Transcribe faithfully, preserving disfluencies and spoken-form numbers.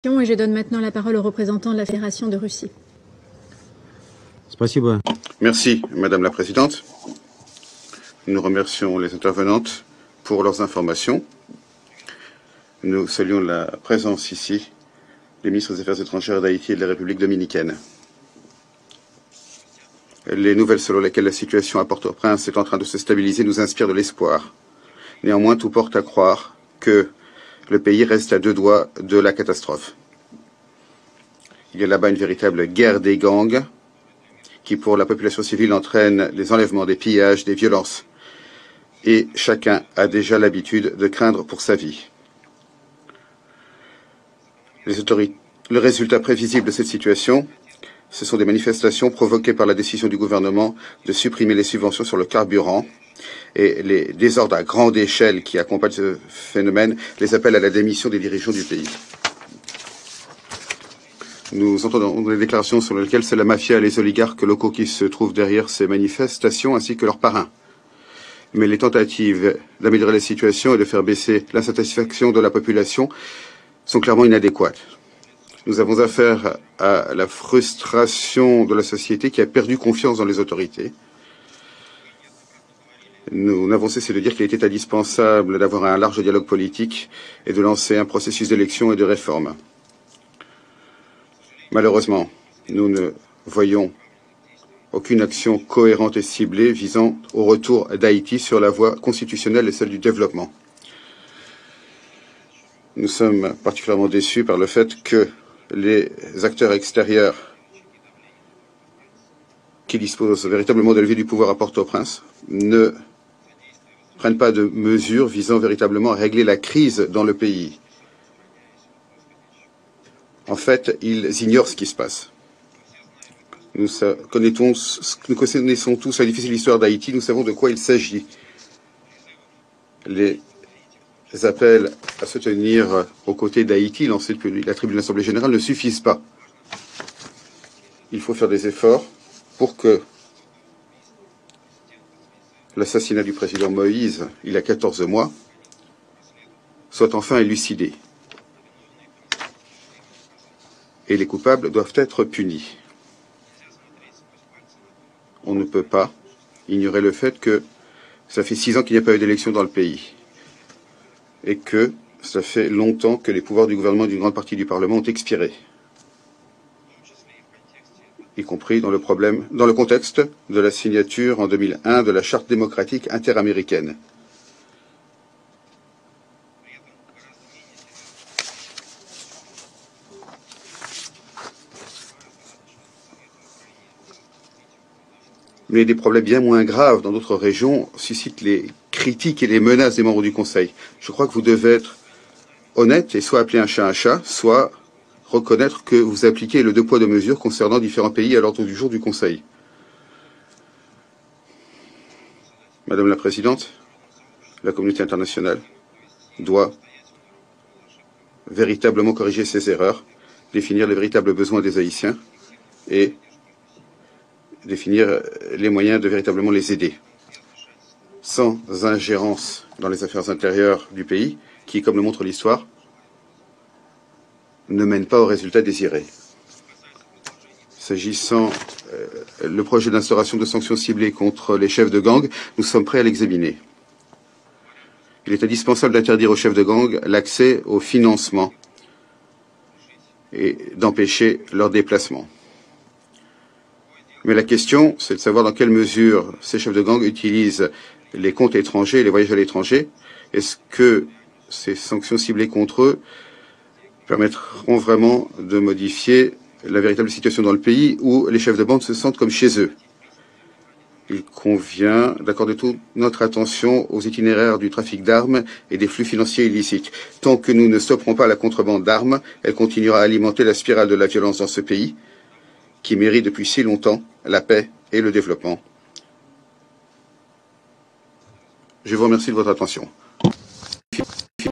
Et je donne maintenant la parole au représentant de la Fédération de Russie. Merci, Madame la Présidente. Nous remercions les intervenantes pour leurs informations. Nous saluons la présence ici des ministres des Affaires étrangères d'Haïti et de la République dominicaine. Les nouvelles selon lesquelles la situation à Port-au-Prince est en train de se stabiliser nous inspirent de l'espoir. Néanmoins, tout porte à croire que le pays reste à deux doigts de la catastrophe. Il y a là-bas une véritable guerre des gangs qui, pour la population civile, entraîne des enlèvements, des pillages, des violences. Et chacun a déjà l'habitude de craindre pour sa vie. Les autorités, le résultat prévisible de cette situation, ce sont des manifestations provoquées par la décision du gouvernement de supprimer les subventions sur le carburant et les désordres à grande échelle qui accompagnent ce phénomène les appellent à la démission des dirigeants du pays. Nous entendons des déclarations sur lesquelles c'est la mafia et les oligarques locaux qui se trouvent derrière ces manifestations, ainsi que leurs parrains. Mais les tentatives d'améliorer la situation et de faire baisser l'insatisfaction de la population sont clairement inadéquates. Nous avons affaire à la frustration de la société qui a perdu confiance dans les autorités. Nous n'avons cessé de dire qu'il était indispensable d'avoir un large dialogue politique et de lancer un processus d'élection et de réforme. Malheureusement, nous ne voyons aucune action cohérente et ciblée visant au retour d'Haïti sur la voie constitutionnelle et celle du développement. Nous sommes particulièrement déçus par le fait que les acteurs extérieurs qui disposent véritablement de levier du pouvoir à Port-au-Prince ne prennent pas de mesures visant véritablement à régler la crise dans le pays. En fait, ils ignorent ce qui se passe. Nous connaissons, nous connaissons tous la difficile histoire d'Haïti, nous savons de quoi il s'agit. Les appels à se tenir aux côtés d'Haïti lancés depuis la tribune de l'Assemblée générale ne suffisent pas. Il faut faire des efforts pour que l'assassinat du président Moïse, il y a quatorze mois, soit enfin élucidé. Et les coupables doivent être punis. On ne peut pas ignorer le fait que ça fait six ans qu'il n'y a pas eu d'élection dans le pays et que ça fait longtemps que les pouvoirs du gouvernement et d'une grande partie du Parlement ont expiré, y compris dans le problème, dans le contexte de la signature en deux mille un de la Charte démocratique interaméricaine. Mais des problèmes bien moins graves dans d'autres régions suscitent les critiques et les menaces des membres du Conseil. Je crois que vous devez être honnête et soit appeler un chat un chat, soit reconnaître que vous appliquez le deux poids deux mesures concernant différents pays à l'ordre du jour du Conseil. Madame la Présidente, la communauté internationale doit véritablement corriger ses erreurs, définir les véritables besoins des Haïtiens et définir les moyens de véritablement les aider, sans ingérence dans les affaires intérieures du pays, qui, comme le montre l'histoire, ne mène pas au résultat désiré. S'agissant euh, le projet d'instauration de sanctions ciblées contre les chefs de gang, nous sommes prêts à l'examiner. Il est indispensable d'interdire aux chefs de gang l'accès au financement et d'empêcher leur déplacement. Mais la question, c'est de savoir dans quelle mesure ces chefs de gang utilisent les comptes étrangers et les voyages à l'étranger. Est-ce que ces sanctions ciblées contre eux permettront vraiment de modifier la véritable situation dans le pays où les chefs de bande se sentent comme chez eux? Il convient d'accorder toute notre attention aux itinéraires du trafic d'armes et des flux financiers illicites. Tant que nous ne stopperons pas la contrebande d'armes, elle continuera à alimenter la spirale de la violence dans ce pays, qui mérite depuis si longtemps la paix et le développement. Je vous remercie de votre attention.